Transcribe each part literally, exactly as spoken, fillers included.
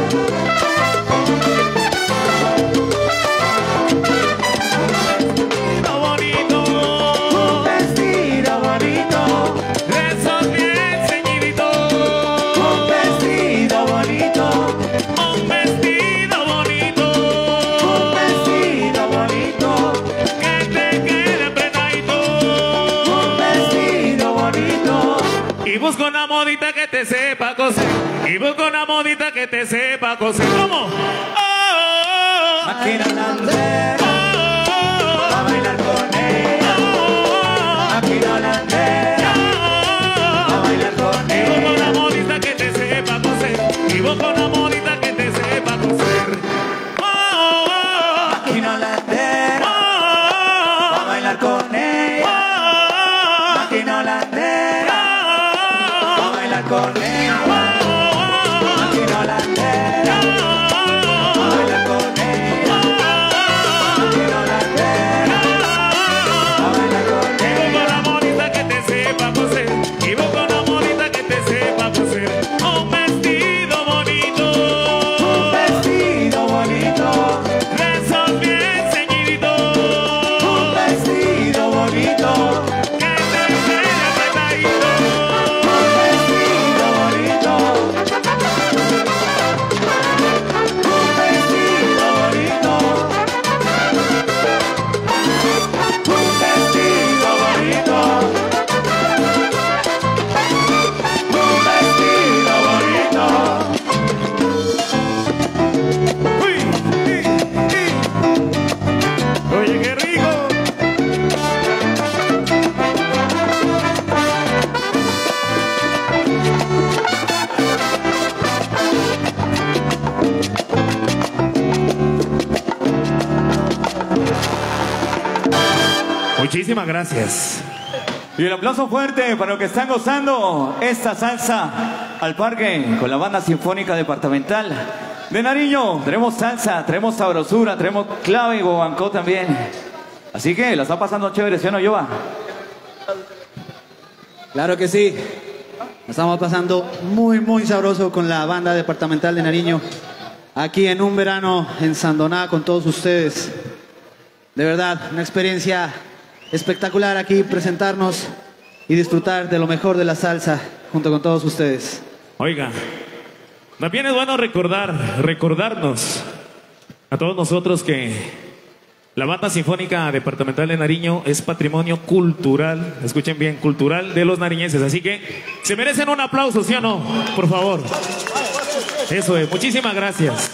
busco una modita que te sepa coser. Y busco una modita que te sepa coser. ¿Cómo? Oh, oh, oh. Máquina holandera, oh, oh, a bailar con ella. Oh, oh, máquina holandera, oh, a bailar con ella. Y busco una modita que te sepa coser. Y busco una modita que te sepa coser. Oh, oh, oh. Máquina holandera, oh, a bailar con ella. Oh, oh, máquina holandera, oh, a bailar con ella. Muchísimas gracias. Y el aplauso fuerte para los que están gozando esta salsa al parque con la banda sinfónica departamental de Nariño. Tenemos salsa, tenemos sabrosura, tenemos clave y guaguancó también. Así que la está pasando chévere, ¿sí o no, Yoba? Claro que sí. La estamos pasando muy, muy sabroso con la banda departamental de Nariño. Aquí en un verano en Sandoná con todos ustedes. De verdad, una experiencia espectacular aquí presentarnos y disfrutar de lo mejor de la salsa junto con todos ustedes. Oiga, también es bueno recordar, recordarnos a todos nosotros que la Banda Sinfónica Departamental de Nariño es patrimonio cultural, escuchen bien, cultural de los nariñenses, así que se merecen un aplauso, ¿sí o no? Por favor. Eso es, muchísimas gracias.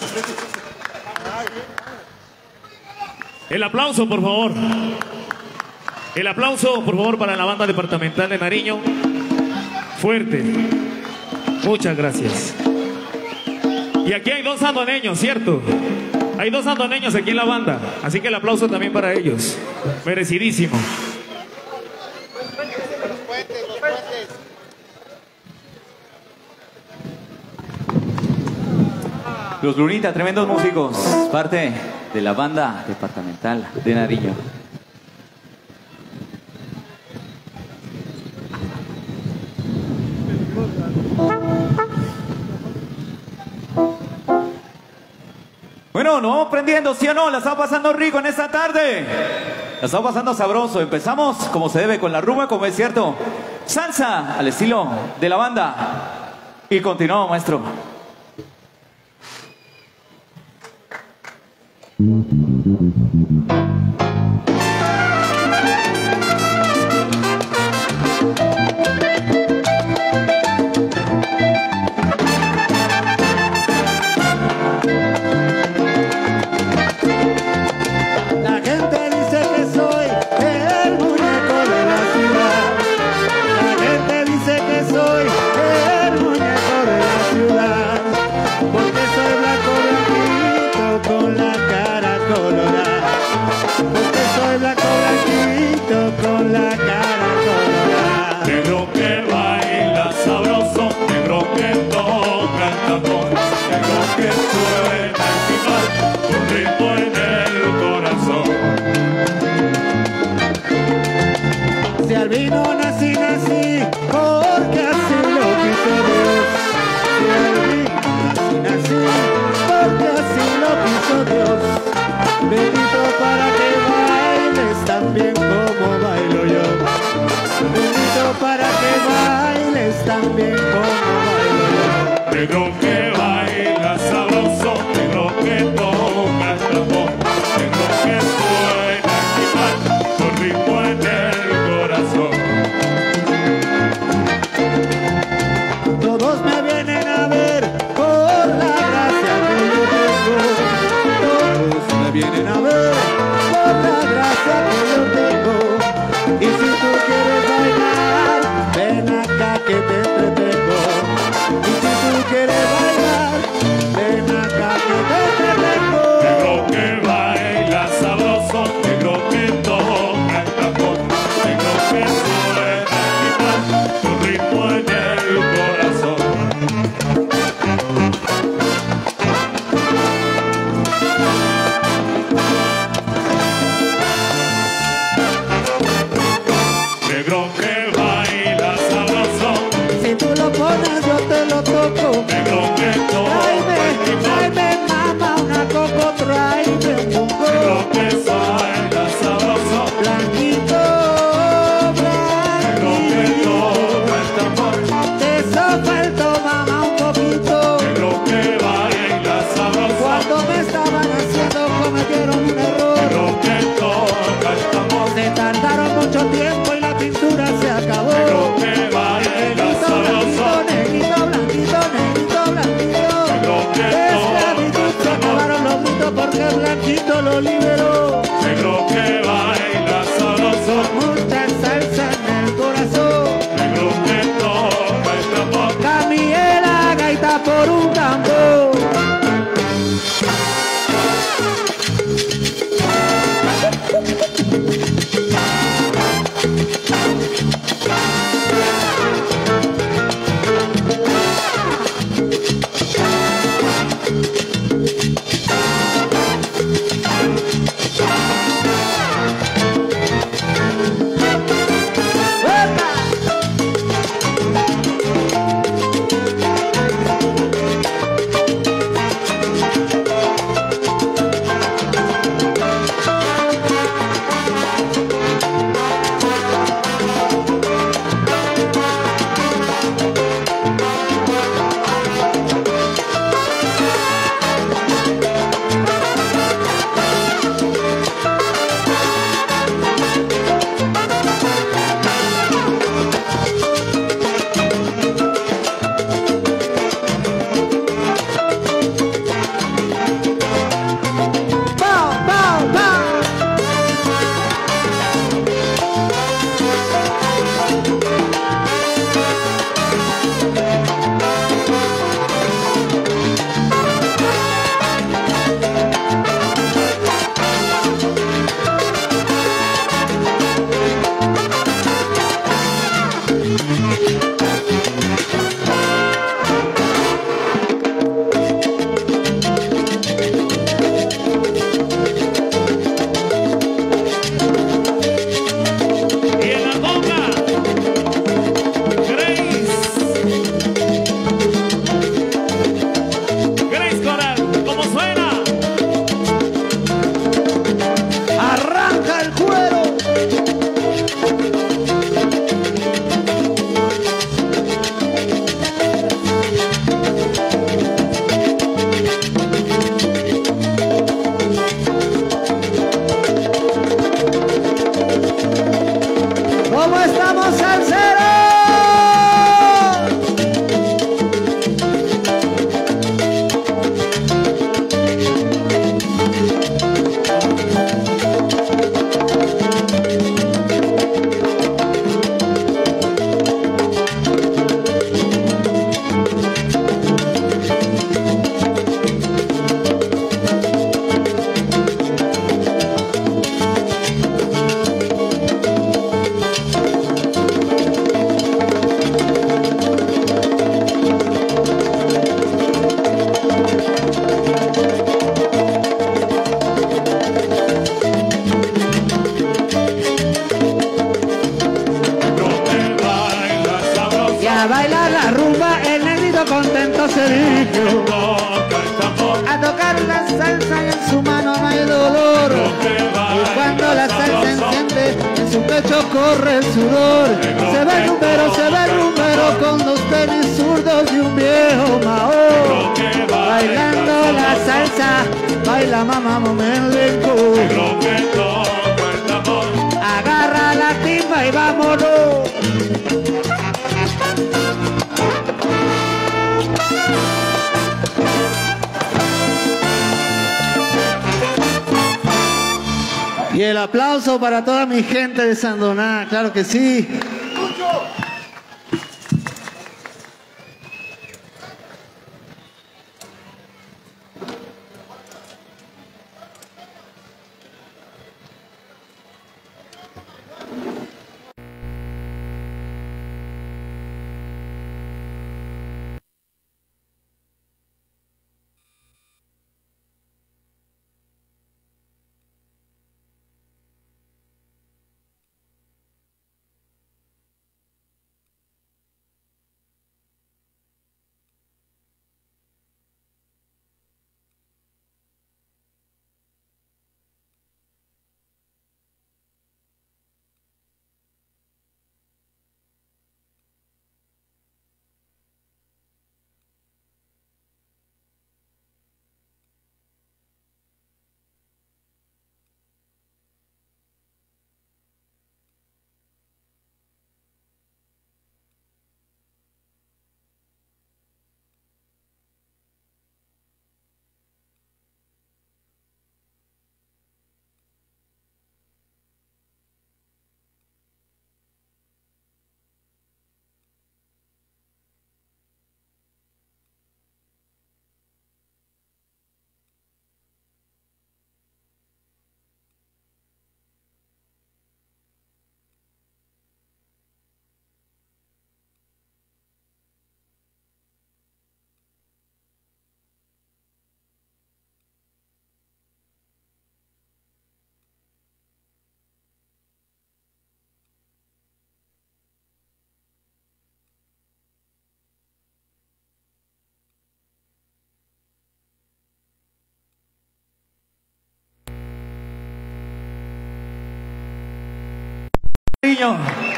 El aplauso, por favor. El aplauso, por favor, para la Banda Departamental de Nariño. Fuerte. Muchas gracias. Y aquí hay dos sandoneños, ¿cierto? Hay dos sandoneños aquí en la banda. Así que el aplauso también para ellos. Merecidísimo. Los Lunita, tremendos músicos. Parte de la Banda Departamental de Nariño. Bueno, nos vamos prendiendo, ¿sí o no? La estamos pasando rico en esta tarde. La estamos pasando sabroso. Empezamos como se debe con la rumba, como es cierto. Salsa al estilo de la banda. Y continuamos, maestro. Porque soy blanco, blanquito, con la cara colorada. negro que baila sabroso, negro que toca el tambor, negro que suena igual, con ritmo en el corazón. Todos me vienen a ver por la gracia que yo tengo. Todos me vienen a ver por la gracia que yo tengo. Y si tú quieres bailar, ven acá que te entretengo. Y si tú quieres bailar, ven acá que te entretengo. Negro que baila sabroso, negro que toca el tambor, negro que suena igual, con ritmo en el corazón. Negro que baila sabroso, Si tú lo pones, yo te lo toco. negro que toca Tráeme, el tambor, tráeme, mamá, una coco, tráeme un negro poco. que baila sabroso, Blanquito, negro que toca el tambor, blanquito, te faltó, mamá, un poquito. negro que baila sabroso, Cuando me estaban haciendo cometieron un error. negro que toca el tambor, Se tardaron mucho tiempo y la pintura se acabó. negro que baila Negrito, sabroso, blanquito, negrito, blanquito, negrito, negro blanquito. que De esclavitud toca se el tambor, acabaron los gritos porque Blanquito lo liberó. negro que baila sabroso, Mucha salsa en el corazón. negro que toca el tambor. Cambié la gaita por un tambor. ¡Pau, pau, pau! Y en la conga, Grace, Grace Coral, ¿cómo suena? ¡Arranca el cuero! ¿Cómo estamos, salseros? A bailar la rumba, el negrito contento se dirigió a tocar la salsa y en su mano no hay dolor. Y cuando la salsa enciende, en su pecho corre el sudor. Se ve el número, se ve el número con los tenis zurdos de un viejo Mao. Bailando la salsa, baila mamá momenco. Agarra la timba y vámonos. Y el aplauso para toda mi gente de Sandoná, claro que sí. Niño.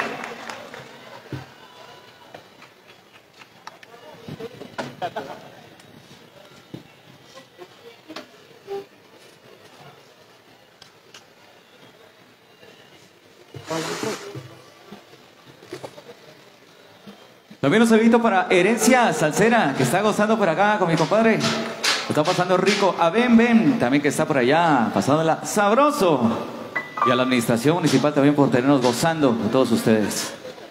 También un saludito para Herencia Salsera, que está gozando por acá con mi compadre. Lo está pasando rico. A Ben Ben, también que está por allá, pasándola sabroso. Y a la administración municipal también por tenernos gozando con todos ustedes.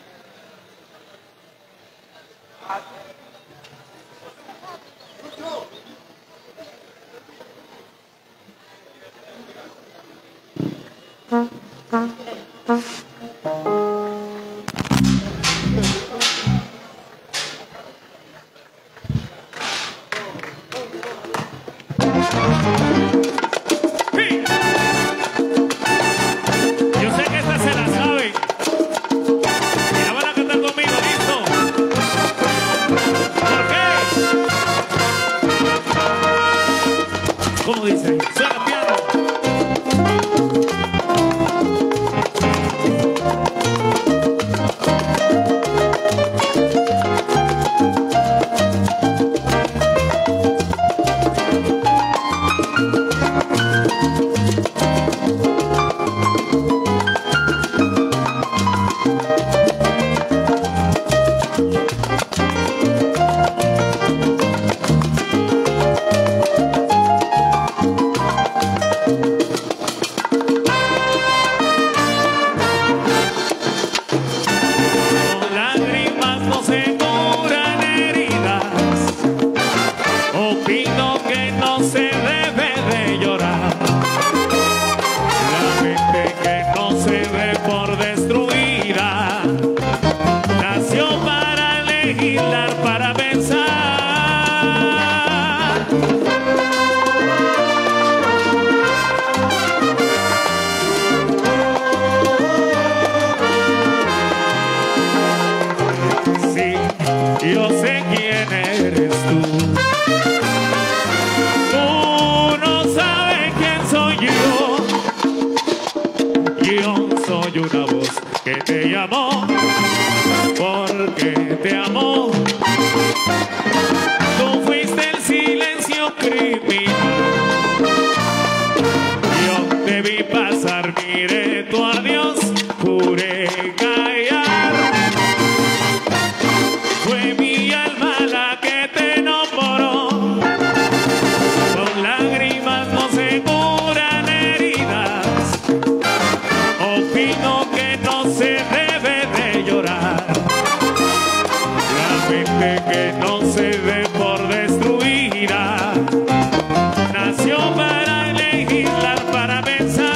¿Cómo dice? Suena piano. que te llamó, porque te amó. Tú fuiste el silencio criminal. Yo te vi pasar, miré tu adiós, juré callar. Fue mi alma la que te enamoró. Con lágrimas no se curan heridas. Opino que no se debe de llorar. La mente que no se dé por destruida nació para legislar, para pensar.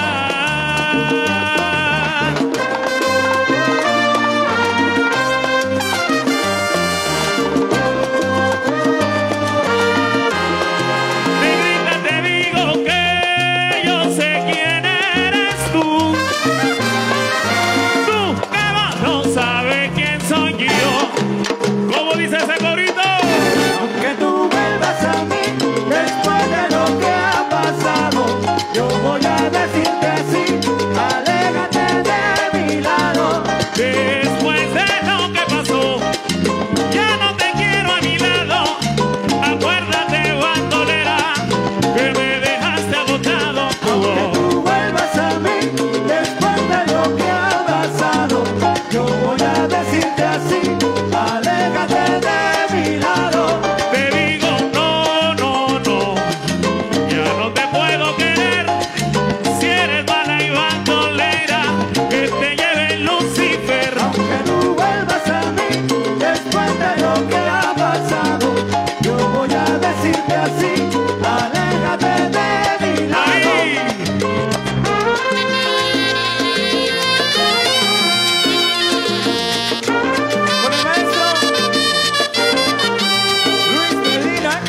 Negrita, te digo que yo sé quién eres tú. Tú que más no sabes quién soy yo. ¿Cómo dice ese corito? Aunque tú vuelvas a mí después de lo que ha pasado, yo voy a decirte así, aléjate de mi lado. Después de lo que pasó, ya no te quiero a mi lado. Acuérdate, bandolera, que me dejaste agotado. Aunque tú vuelvas a mí después de lo que ha pasado, yo voy a decirte así, aléjate de mi lado. Te digo, no, no, no, ya no te puedo querer. Si eres mala y bandolera, que te lleve Lucifer. Aunque tú vuelvas a mí después de lo que ha pasado, yo voy a decirte así, aléjate de mi lado. ¡Ay! Con el maestro Luis Medina.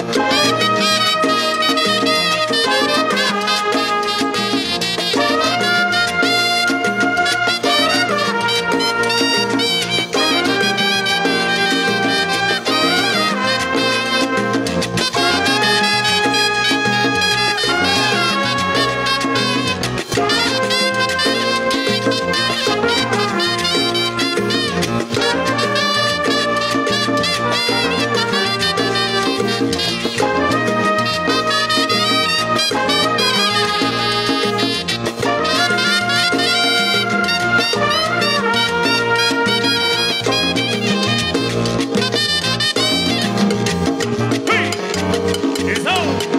¡Uy! ¡Eso!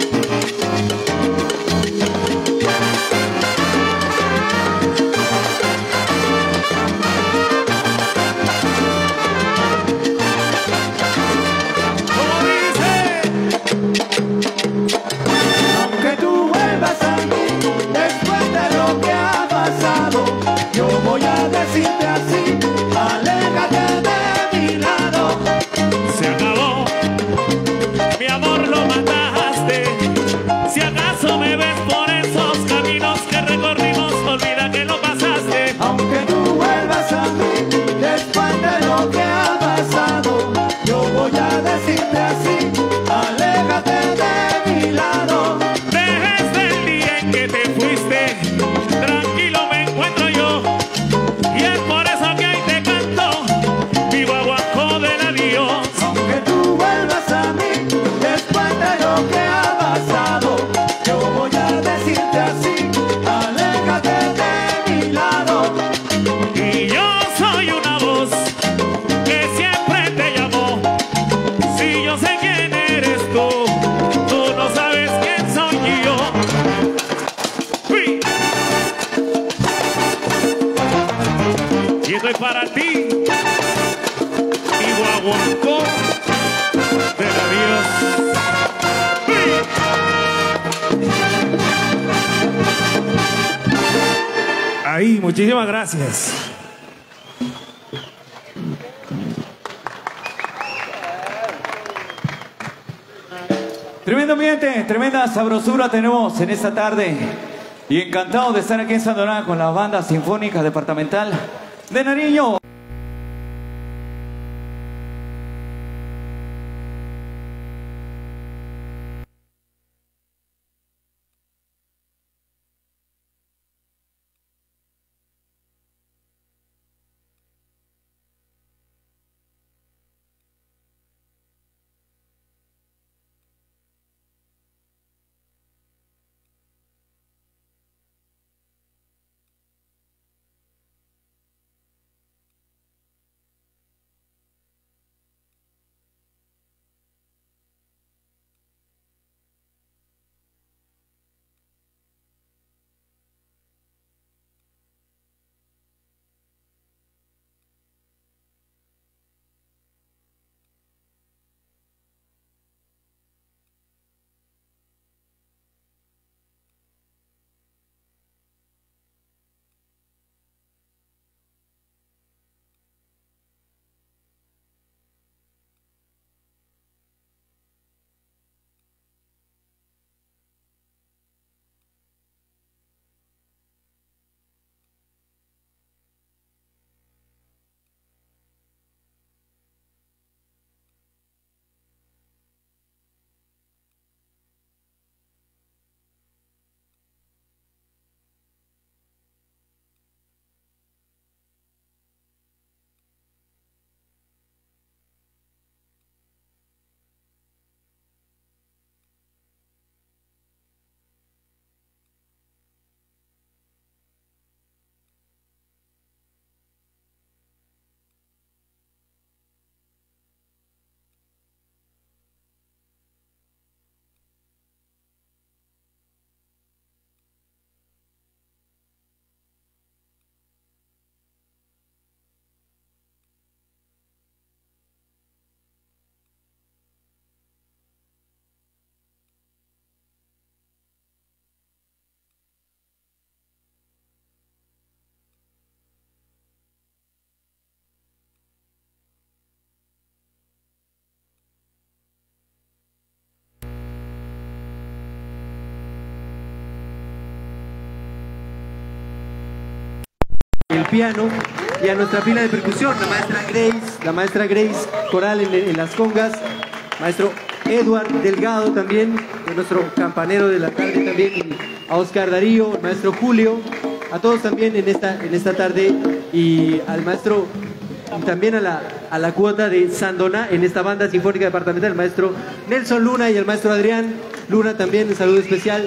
¿Cómo dice? Aunque tú vuelvas a mí después de lo que ha pasado, yo voy a decirte así, aléjate de mi lado. Se acabó, mi amor, lo mataste. Si acaso me ves por esos caminos que recorrimos, olvida que lo pasaste. Aunque tú vuelvas a mí después de lo que ha pasado, yo voy a decirte así, aléjate de mi lado. Desde el día en que te fuiste, tranquilo me encuentro yo. Y es por eso que ahí te canto, vivo abajo del adiós. Aunque tú vuelvas a mí después de lo que ha pasado, yo voy a decirte así, aléjate de mi lado. Y yo soy una voz que siempre te llamó. Si yo sé quién eres tú, tú no sabes quién soy yo. Uy. Y esto es para ti, y Guaguancó de la Dios. Uy. Ahí, muchísimas gracias. Tremendo ambiente, tremenda sabrosura tenemos en esta tarde. Y encantado de estar aquí en Sandoná con la Banda Sinfónica Departamental de Nariño. el piano, y a nuestra pila de percusión, la maestra Grace, la maestra Grace Coral en, en las congas, maestro Edward Delgado también, nuestro campanero de la tarde también, y a Oscar Darío, el maestro Julio, a todos también en esta, en esta tarde, y al maestro, y también a la, a la cuota de Sandoná en esta banda sinfónica departamental, el maestro Nelson Luna y el maestro Adrián Luna también, un saludo especial.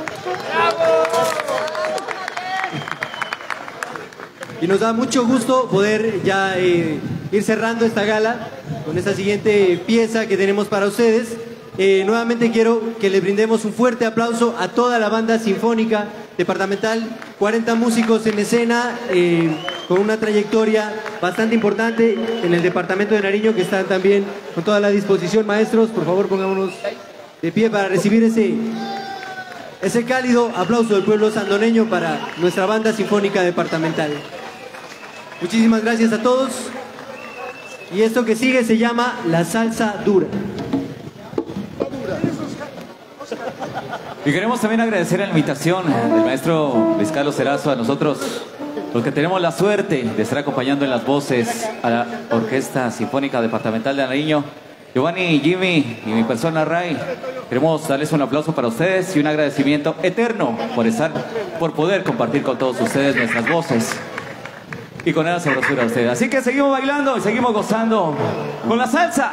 Y nos da mucho gusto poder ya eh, ir cerrando esta gala con esta siguiente pieza que tenemos para ustedes. Eh, nuevamente quiero que le brindemos un fuerte aplauso a toda la banda sinfónica departamental, cuarenta músicos en escena, eh, con una trayectoria bastante importante en el departamento de Nariño, que están también con toda la disposición. Maestros, por favor pongámonos de pie para recibir ese, ese cálido aplauso del pueblo sandoneño para nuestra banda sinfónica departamental. Muchísimas gracias a todos. Y esto que sigue se llama La Salsa Dura. Y queremos también agradecer la invitación del maestro Luis Carlos Erazo a nosotros, los que tenemos la suerte de estar acompañando en las voces a la Orquesta Sinfónica Departamental de Nariño. Giovanni, Jimmy y mi persona Ray, queremos darles un aplauso para ustedes y un agradecimiento eterno por estar, por poder compartir con todos ustedes nuestras voces y con esa sabrosura a ustedes. Así que seguimos bailando y seguimos gozando con la salsa.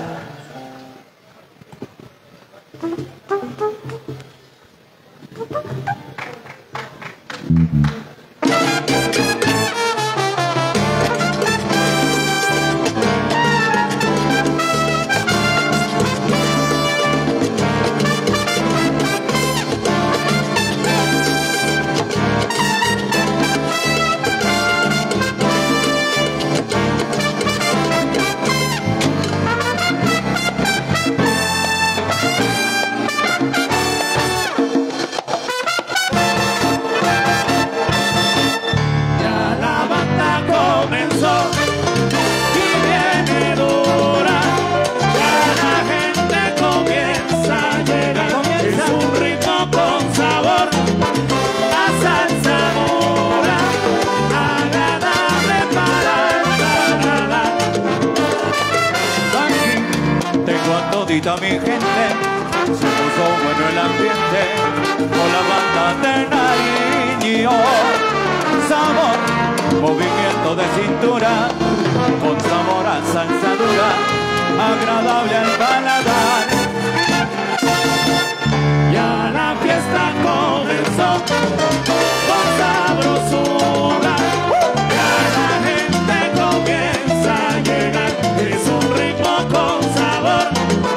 Mi gente, se puso bueno el ambiente con la banda de Nariño. Sabor, movimiento de cintura, con sabor a salsa dura, agradable al paladar. Ya la fiesta comenzó con sabrosura. Ya la gente comienza a llegar, es un ritmo con sabor.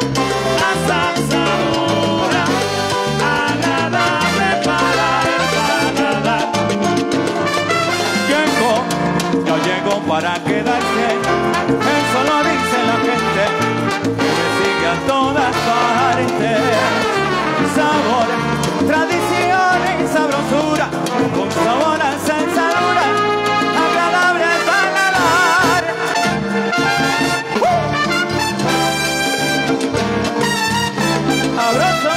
Para quedarse, eso lo dice la gente, que me sigue a todas partes. Sabor, tradición y sabrosura, con sabor a salsa dura, agradable al paladar. ¡Uh! Abrazo.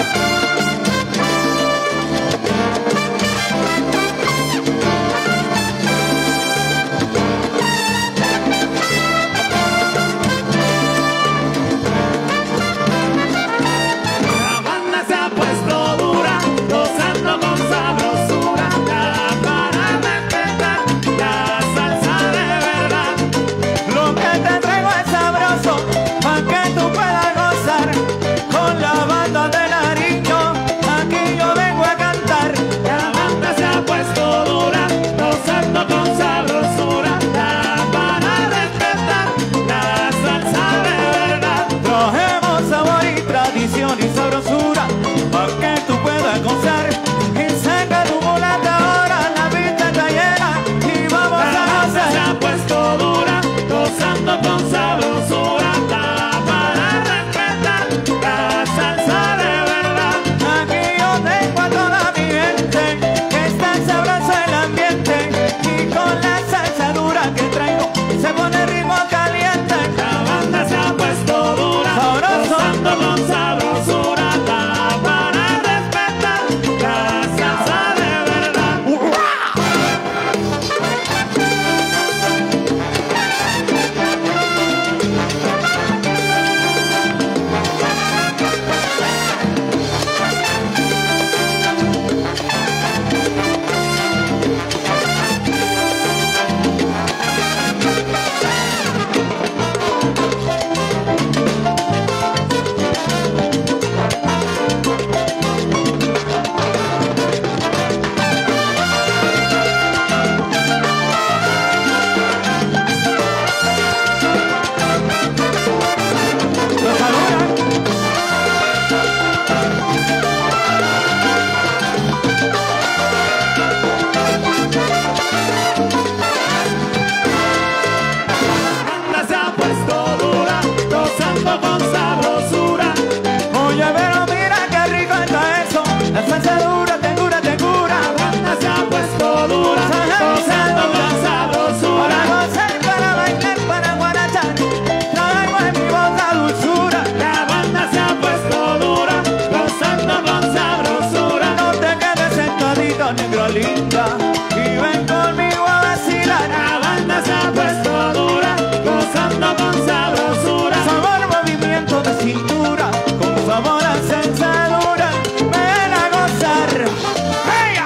La salsa dura, te cura, te cura. La banda se ha puesto dura, gozando con sabrosura. Para gozar, para bailar, para guarachar, traigo en mi voz la dulzura. La banda se ha puesto dura, gozando con sabrosura. No te quedes sentadito, negro linda, y ven conmigo a vacilar. La banda se ha puesto dura, gozando con sabrosura. Sabor, movimiento de cintura, con sabor a salsa dura. Ven a gozar. ¡Hey!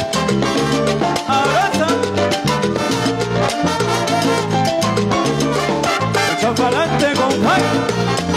Abrazo. Echa pa'lante con hype.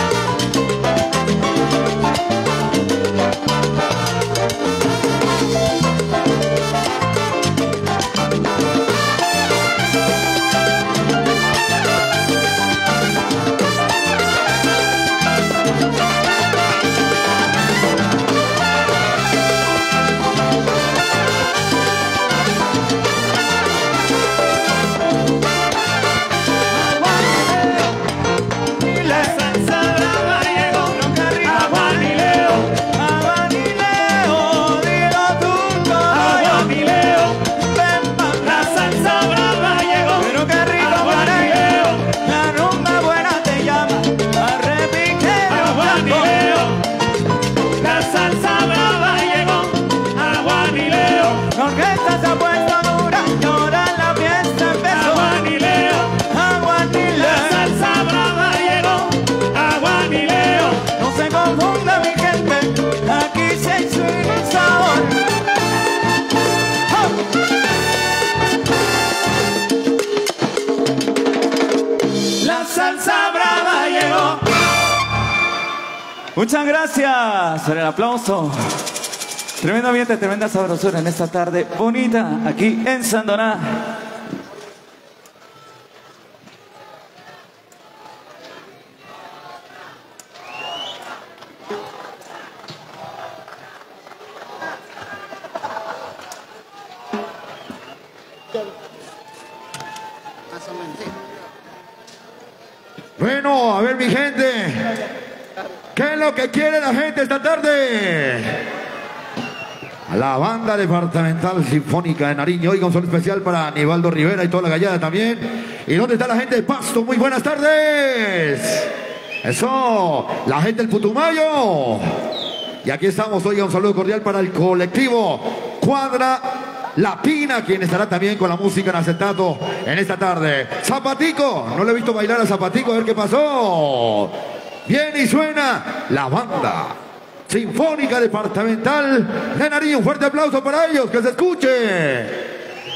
La salsa brava llegó, a Juanileo, A Juanileo, dilo turco. a Juanileo. Ven pa' La salsa brava llegó, pero qué rico a Juanileo, la rumba buena te llama a repiqueo. a Juanileo. La salsa brava llegó, a Juanileo, La orquesta se ha puesto dura, llora la fiesta a empezó. Juanileo. A La Juanileo, salsa brava llegó, a Juanileo. no se confunda mi gente, aquí se hizo un sabor. La salsa brava llegó. Muchas gracias por el aplauso. Tremendo ambiente, tremenda sabrosura en esta tarde bonita aquí en Sandoná. Bueno, a ver mi gente, ¿qué es lo que quiere la gente esta tarde? A la banda departamental sinfónica de Nariño. Oiga, un saludo especial para Aníbaldo Rivera y toda la gallada también. ¿Y dónde está la gente de Pasto? Muy buenas tardes. Eso, la gente del Putumayo. Y aquí estamos, oiga, un saludo cordial para el colectivo Cuadra Latina, quien estará también con la música en acetato en esta tarde. Zapatico, no le he visto bailar a Zapatico, a ver qué pasó. Bien, y suena la banda sinfónica departamental de Nariño. Un fuerte aplauso para ellos, que se escuche.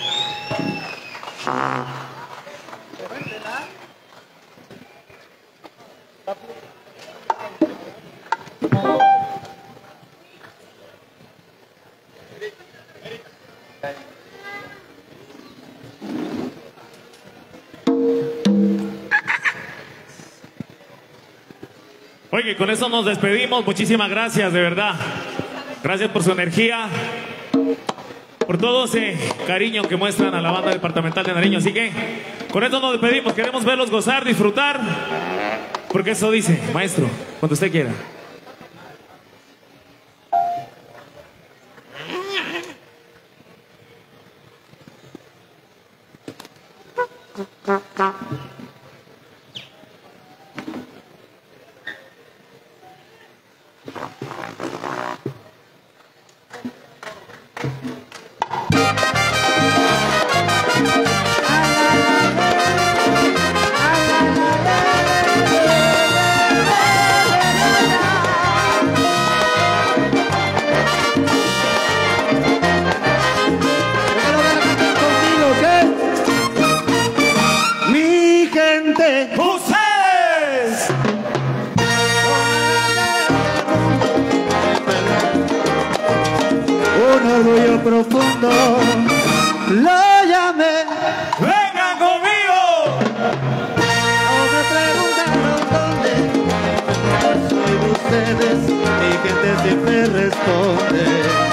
Oye, con eso nos despedimos. Muchísimas gracias, de verdad. Gracias por su energía, por todo ese cariño que muestran a la banda departamental de Nariño. Así que con eso nos despedimos. Queremos verlos gozar, disfrutar, porque eso dice, maestro, cuando usted quiera. Mi gente, ¡Ustedes! un orgullo profundo, lo llamé. ¡Vengan conmigo! No me preguntaron dónde, soy de ustedes, mi gente siempre responde.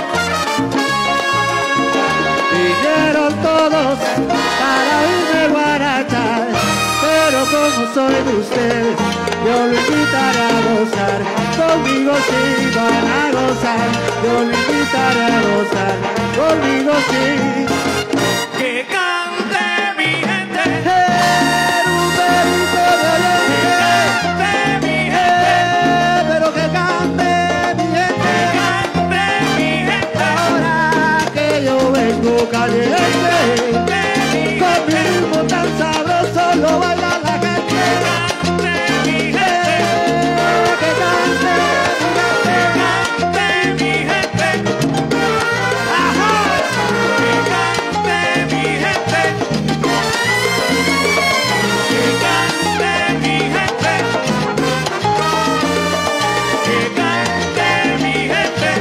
Vinieron todos para irme guarachar, pero como soy de ustedes, yo lo invitaré a gozar, conmigo sí van a gozar, yo lo invitaré a gozar, conmigo sí. Que cante mi gente, Pero, pero, que cante mi gente, pero que cante mi gente, que cante mi gente, ahora que yo vengo caliente, con mi ritmo tan sabroso lo baila la gente. cante mi gente, Que cante, que cante mi gente, ajá. que cante mi gente, que cante mi gente, que cante mi gente,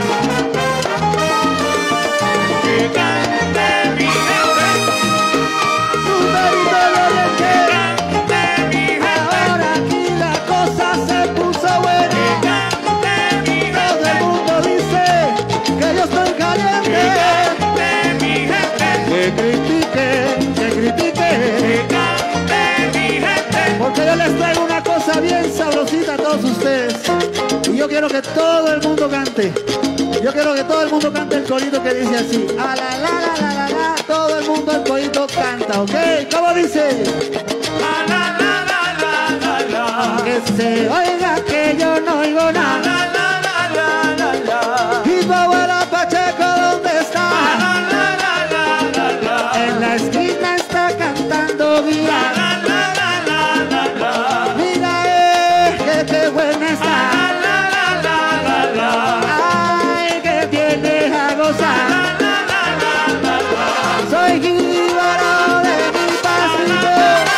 que cante mi gente, Superito Lorente, cante mi gente, ahora aquí la cosa se puso buena. cante mi Todo el mundo dice que yo estoy caliente. cante mi gente, Que critiquen, que critiquen, cante mi gente, porque yo les traigo una cosa bien sabrosita a todos ustedes. Y yo quiero que todo el mundo cante. Yo quiero que todo el mundo cante el corito que dice así. A la la la la la la. Todo el mundo el corito canta, ¿ok? ¿Cómo dice? la la la la la la la. Que se oiga que yo no oigo nada. La la la la la la. Y tu abuela Pacheco, ¿dónde está? La la la la la la. En la esquina está cantando guía. La la la la la la. Mira, eh, que qué buena está. La la la la la la. Ay, que viene a gozar. La la la la la. Soy jíbaro de mi pasito.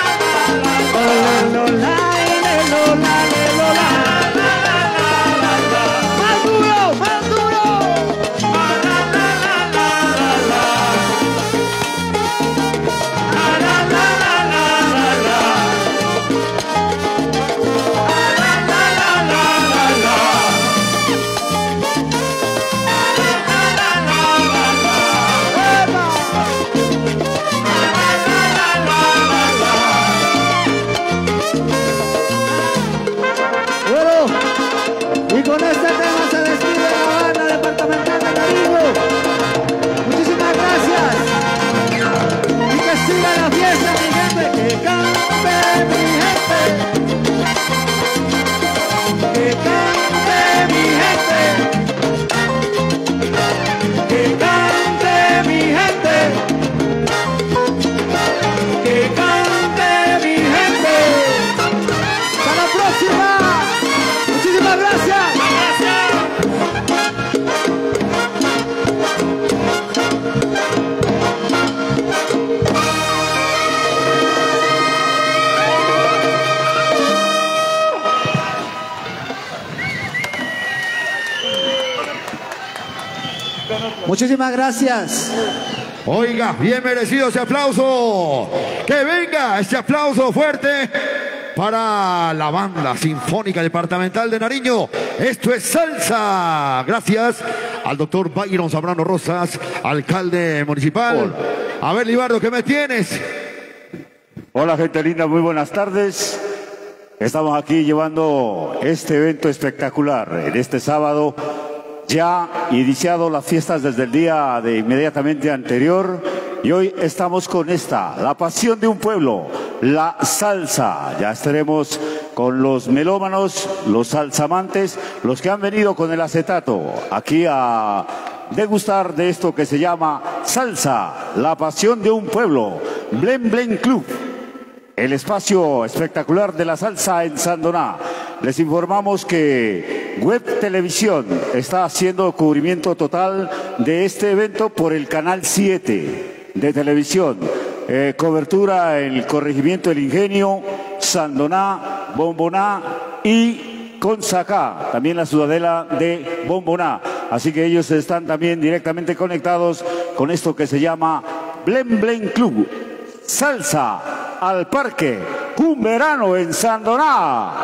Lola, lola, lola, lola. Más duro, más duro. La la la la la la. La la la la la la. La la la la la la. Bueno, y con este tema se despide la banda departamental de Nariño. Muchísimas gracias. Y que siga la fiesta, mi gente. Que cante mi gente. Que cante mi gente. Que cante mi gente, que cante mi gente. Hasta la próxima. Muchísimas gracias. Muchísimas gracias. Oiga, bien merecido ese aplauso. Que venga ese aplauso fuerte para la banda sinfónica departamental de Nariño. Esto es salsa. Gracias al doctor Byron Zambrano Rosas, alcalde municipal. A ver, Libardo, ¿qué me tienes? Hola gente linda, muy buenas tardes. Estamos aquí llevando este evento espectacular en este sábado. Ya iniciado las fiestas desde el día de inmediatamente anterior y hoy estamos con esta, la pasión de un pueblo, la salsa. Ya estaremos con los melómanos, los salsamantes, los que han venido con el acetato aquí a degustar de esto que se llama salsa, la pasión de un pueblo, Blen Blen Club. El espacio espectacular de la salsa en Sandoná. Les informamos que Web Televisión está haciendo cubrimiento total de este evento por el canal siete de televisión. Eh, cobertura en el corregimiento del Ingenio, Sandoná, Bomboná y Consacá, también la ciudadela de Bomboná. Así que ellos están también directamente conectados con esto que se llama Blen Blen Club. Salsa al parque, un verano en Sandoná.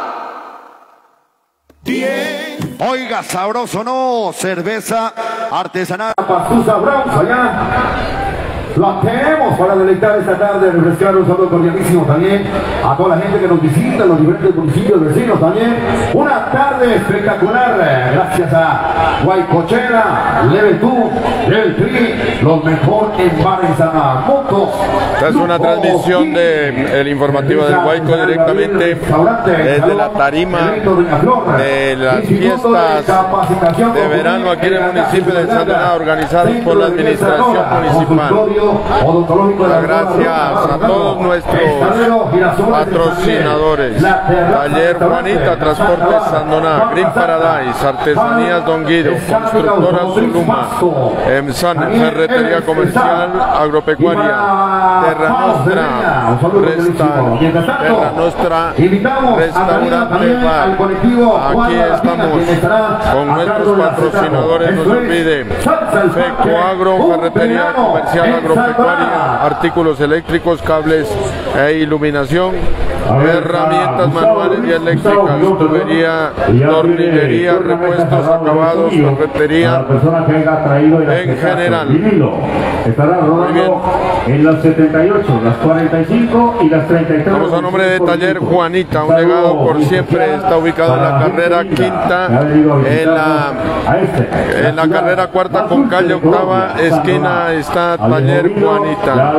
Bien. Oiga, sabroso, ¿no? Cerveza artesanal. Para su sabroso, ya. la tenemos para deleitar esta tarde, refrescar. Un saludo cordialísimo también a toda la gente que nos visita, los diferentes municipios vecinos también. Una tarde espectacular, gracias a Guaycochera, Level dos, Level tres, los mejor en bares a motos. Esta es una transmisión del informativo del Guayco directamente desde la tarima de las fiestas de verano aquí en el municipio de Sandoná, organizadas por la administración municipal. Muchas gracias a todos nuestros patrocinadores: Taller Juanita, Transportes Sandoná, Green Paradise, Artesanías Don Guido, Constructora Zuluma, EMSAN, Ferretería Comercial Agropecuaria, Terra Nostra, Resta, Terra Nostra, Restaurante Bar. Aquí estamos con nuestros patrocinadores, no se olvide: FECO Agro, Ferretería Comercial Agropecuaria, artículos eléctricos, cables e iluminación, herramientas manuales y eléctricas, tubería, tornillería, repuestos acabados, ferretería en general. Estará rodando en las setenta y ocho, las cuarenta y cinco y las treinta y tres. Vamos a nombre de Taller Juanita, un legado por siempre. Está ubicado en la carrera quinta, en la, en la carrera cuarta con calle octava, esquina está Taller Juanita.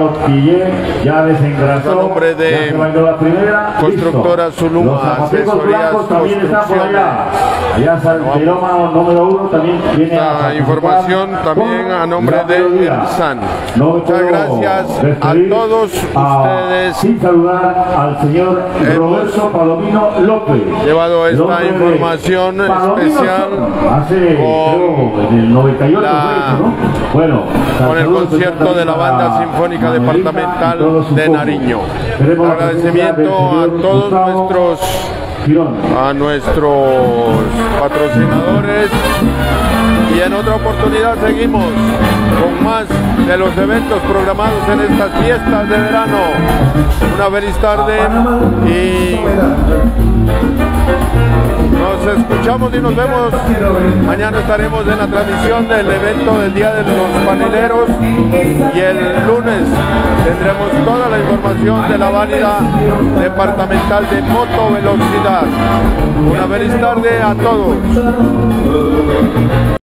A nombre de Constructora Zuluma, asesorías, construcciones. Esta información también a nombre de EMSAN. Muchas gracias a todos ustedes. Sin saludar al señor Roberto Palomino López. Llevado esta información especial con, la, con el concierto de la Banda Sinfónica Departamental de Nariño. Agradecimiento a todos nuestros a nuestros patrocinadores, y en otra oportunidad seguimos con más de los eventos programados en estas fiestas de verano. Una feliz tarde y nos escuchamos y nos vemos. Mañana estaremos en la transmisión del evento del Día de los Paneleros, y el lunes tendremos toda la información de la válida departamental de motovelocidad. Una feliz tarde a todos.